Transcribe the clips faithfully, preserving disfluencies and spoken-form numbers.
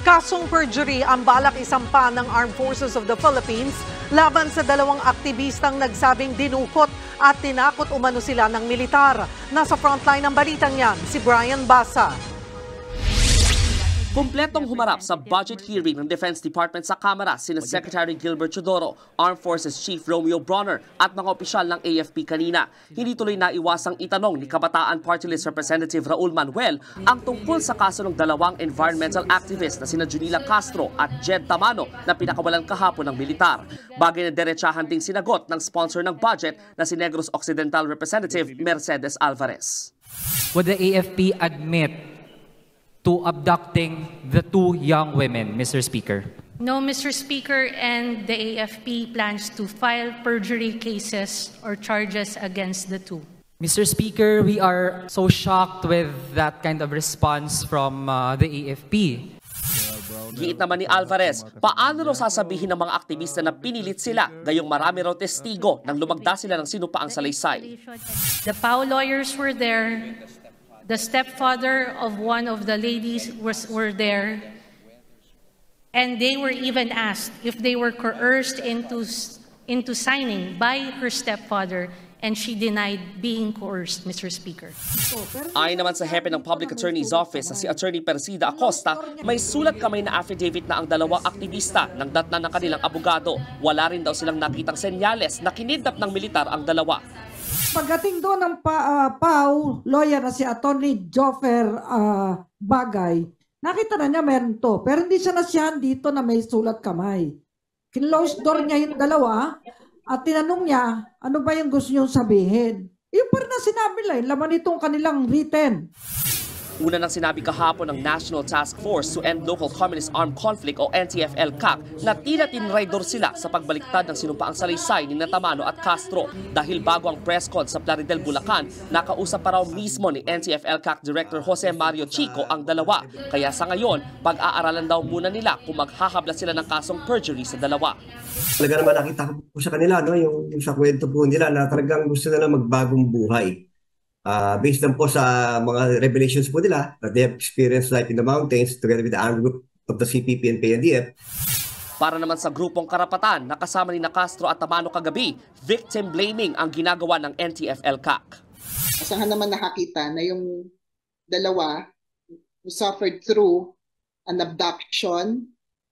Kasong perjury ang balak isampa ng Armed Forces of the Philippines laban sa dalawang aktivistang nagsabing dinukot at tinakot umano sila ng militar. Nasa frontline ng balitang yan, si Brian Basa. Kumpletong humarap sa budget hearing ng Defense Department sa Kamara sina Secretary Gilbert Chodoro, Armed Forces Chief Romeo Bronner at mga opisyal ng A F P kanina. Hindi tuloy naiwasang itanong ni Kabataan Party List Representative Raul Manuel ang tungkol sa kaso ng dalawang environmental activists na sina Junila Castro at Jed Tamano na pinakawalan kahapon ng militar. Bagay na derechahan ding sinagot ng sponsor ng budget na si Negros Occidental Representative Mercedes Alvarez. Would the A F P admit to abducting the two young women, Mister Speaker? No, Mister Speaker, and the A F P plans to file perjury cases or charges against the two. Mister Speaker, we are so shocked with that kind of response from uh, the A F P. Giit naman ni Alvarez, paano raw sasabihin ng mga aktivista na pinilit sila, gayong marami raw testigo nang lumagda sila ng sinupaang salaysay. The P A O lawyers were there. The stepfather of one of the ladies was, were there, and they were even asked if they were coerced into, into signing by her stepfather, and she denied being coerced, Mister Speaker. Ayon naman sa hepe ng Public Attorney's Office na si Attorney Persida Acosta, may sulat kamay na affidavit na ang dalawang aktivista nang datnan ng kanilang abogado. Wala rin daw silang nakitang senyales na kinidnap ng militar ang dalawa. Pagdating doon ng pa, uh, P A O, lawyer na si Attorney Joffer uh, Bagay, nakita na niya meron to. Pero hindi siya nasiyahan dito na may sulat kamay. Kinlose door niya yung dalawa at tinanong niya, ano ba yung gusto niyong sabihin? Yung parang na sinabi lang, laman itong kanilang written. Una nang sinabi kahapon ng National Task Force to End Local Communist Armed Conflict o N T F L C A C na tila tinraidor sila sa pagbaliktad ng sinumpaang salaysay ni Tamano at Castro. Dahil bago ang press con sa Plaridel, Bulacan, nakausap pa raw mismo ni N T F L C A C Director Jose Mario Chico ang dalawa. Kaya sa ngayon, pag-aaralan daw muna nila kung maghahabla sila ng kasong perjury sa dalawa. Talaga naman nakita ko po sa kanila, no? yung, yung sa kwento po nila na talagang gusto nila magbagong buhay. Uh, based lang po sa mga revelations po nila that they have experienced life in the mountains together with the armed group of the C P P and P N D F. Para naman sa grupong karapatan, nakasama ni na Castro at Tamano kagabi, victim blaming ang ginagawa ng N T F L C A C. Asahan naman nakakita na yung dalawa who suffered through an abduction,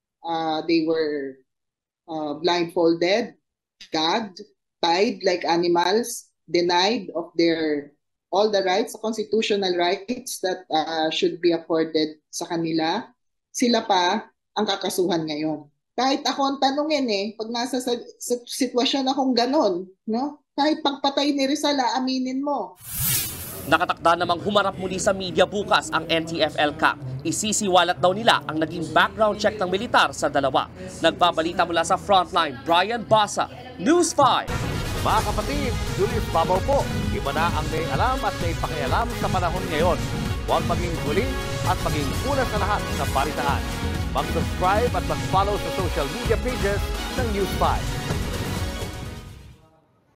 uh, they were uh, blindfolded, gagged, tied like animals, denied of their all the rights, constitutional rights that uh, should be afforded sa kanila. Sila pa ang kakasuhan ngayon. Kahit ako ang tanungin eh, pag nasa sa, sa sitwasyon akong ganon, no? Kahit pagpatay ni Rizal, aminin mo. Nakatakda namang humarap muli sa media bukas ang N T F L C A C. Isisiwalat daw nila ang naging background check ng militar sa dalawa. Nagbabalita mula sa Frontline, Brian Basa, News five. Mga kapatid, Julius Babaw po. Iba na ang may alam at may pakialam sa panahon ngayon. Huwag maging huli at maging una sa lahat sa balitaan. Mag-subscribe at mag-follow sa social media pages ng News five.